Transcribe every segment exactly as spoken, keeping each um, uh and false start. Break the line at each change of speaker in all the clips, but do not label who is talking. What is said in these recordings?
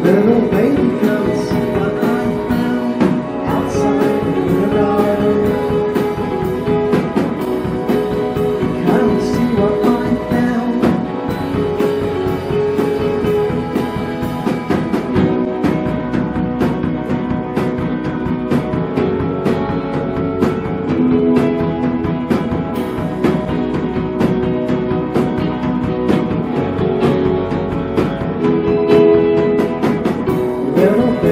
Little baby come see what I found outside in the garden. Come see what I found. Little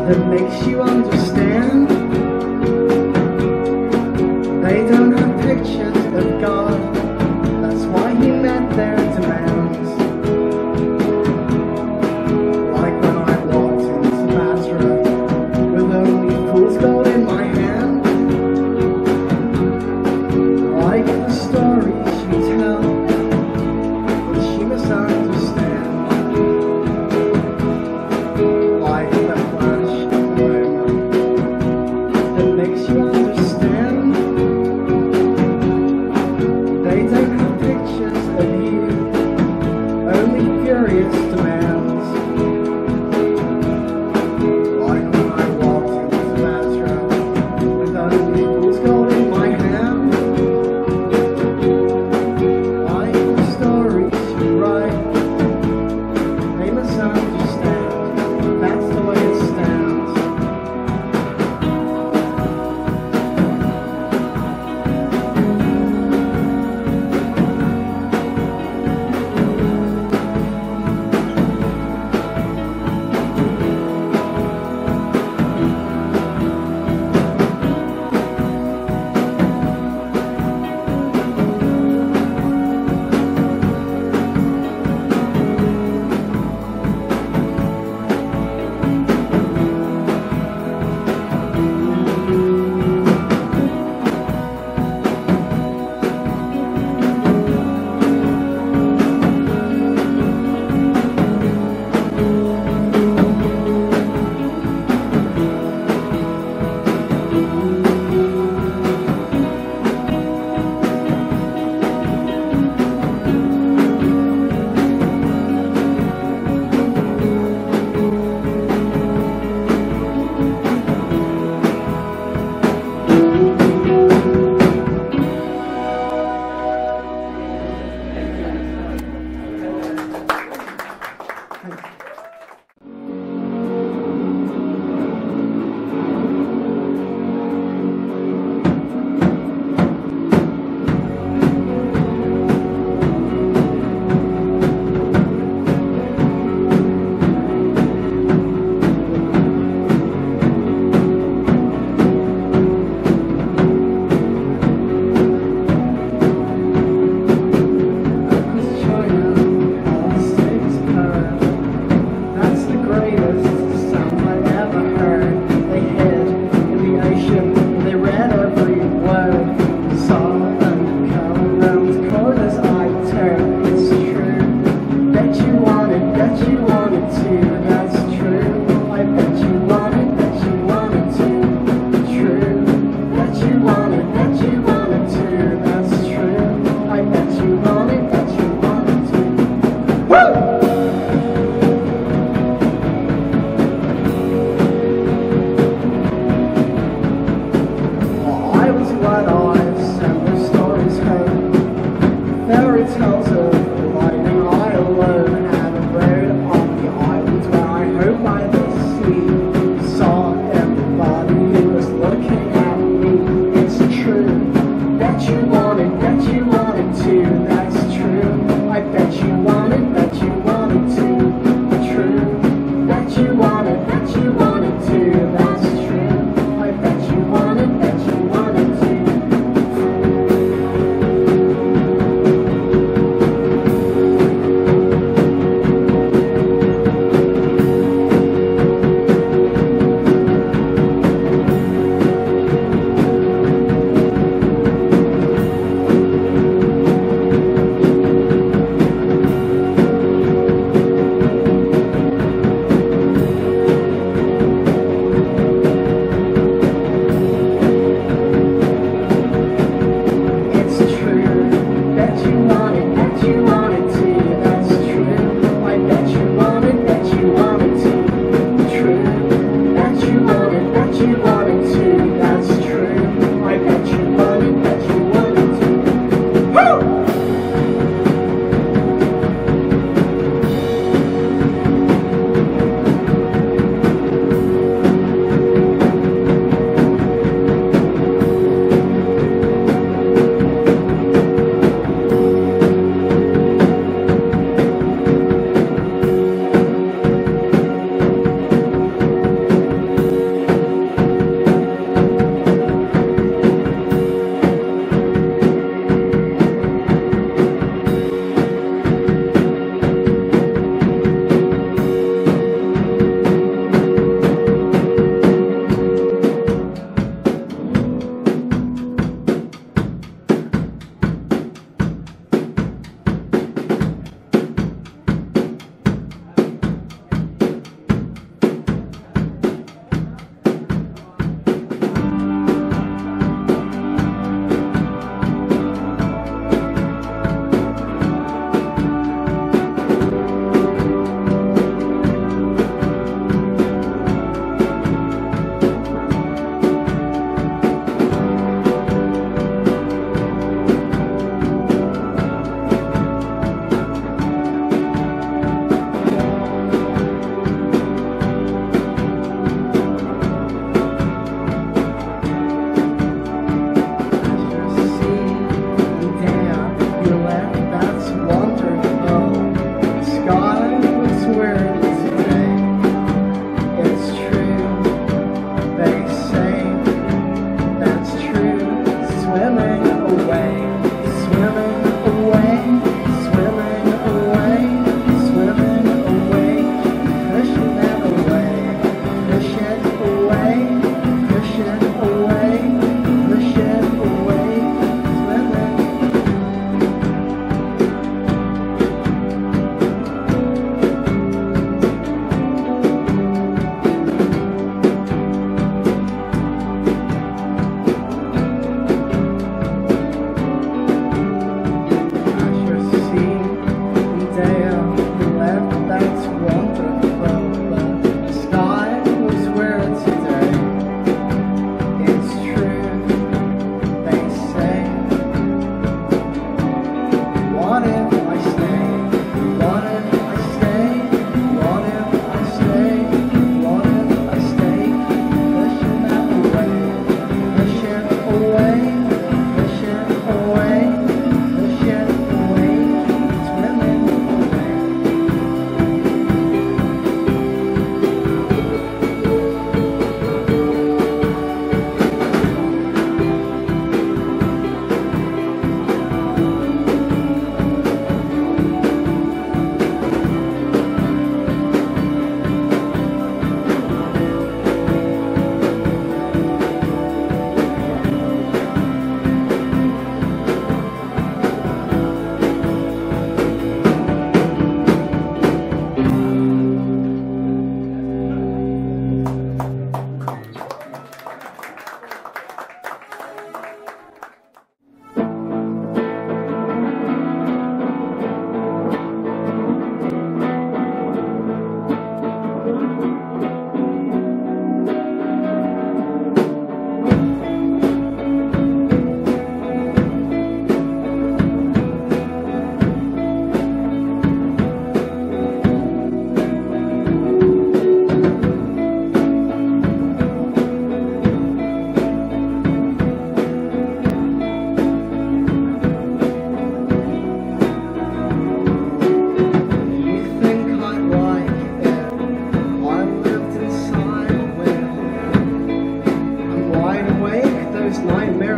that makes you understand. They don't have pictures of God, that's why he met their demands. Like when I walked into Basra with only fool's gold in my hand. Like the stories you tell, but she must understand. Like the flash of a moment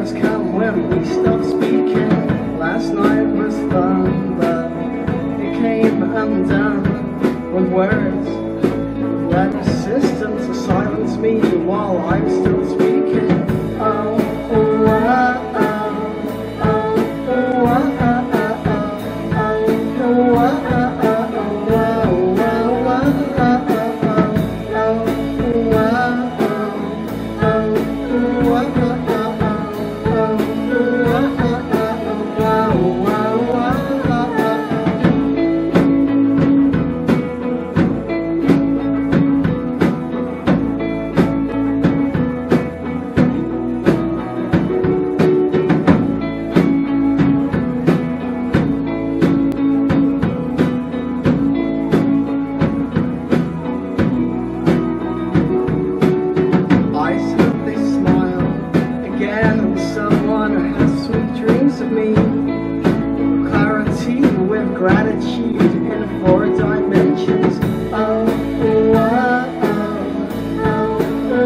hours come when we stop speaking. Last night was fun, but it came undone with words. Let a system to silence me while I'm still speaking. Oh, oh, oh, oh, oh, oh, oh, of me, clarity with gratitude in four dimensions. Oh, oh, oh, oh,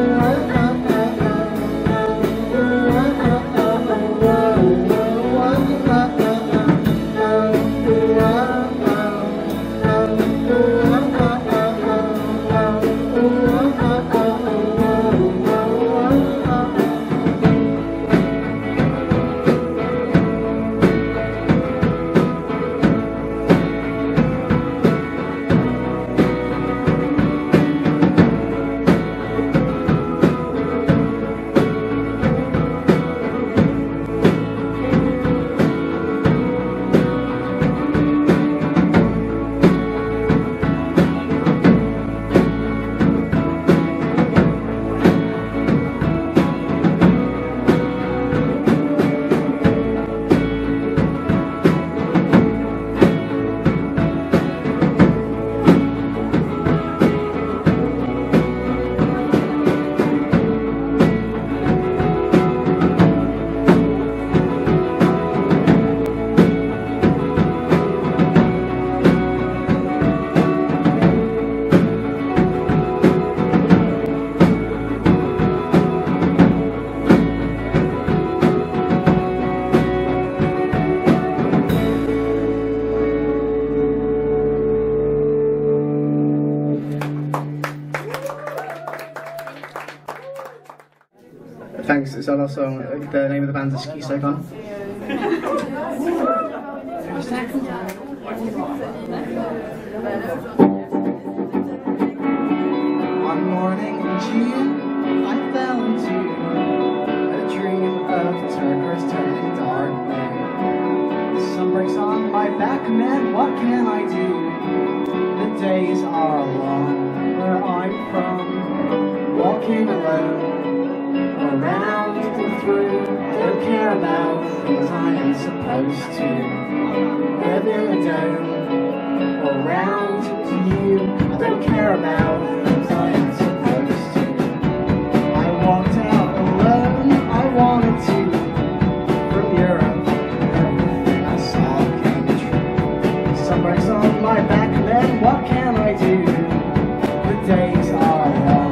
Thanks, it's on our song. The name of the band is Skisogon. One morning in June, I fell into a dream of turquoise turning dark blue. The sun breaks on my back, man, what can I do? The days are long where I'm from, walking alone. Around and through, don't care about things I ain't supposed to. Live in a dome, around to you, I don't care about things I ain't supposed to. I walked out alone, I wanted to. From Europe, everything I saw came true. The sun breaks on my back, then what can I do? The days are long.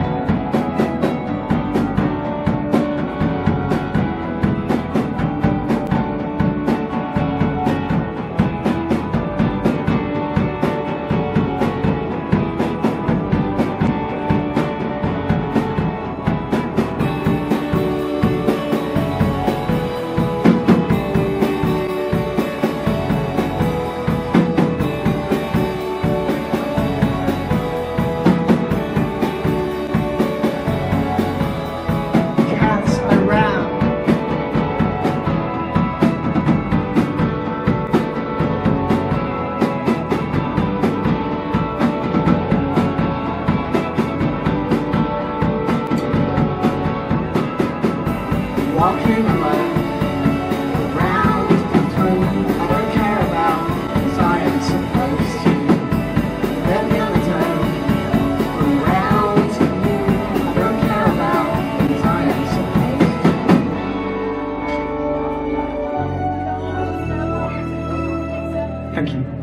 Walking alone, around and through, I don't care about things I ain't supposed to. Let me on the dome, around to you, I don't care about things I ain't supposed to. Thank you.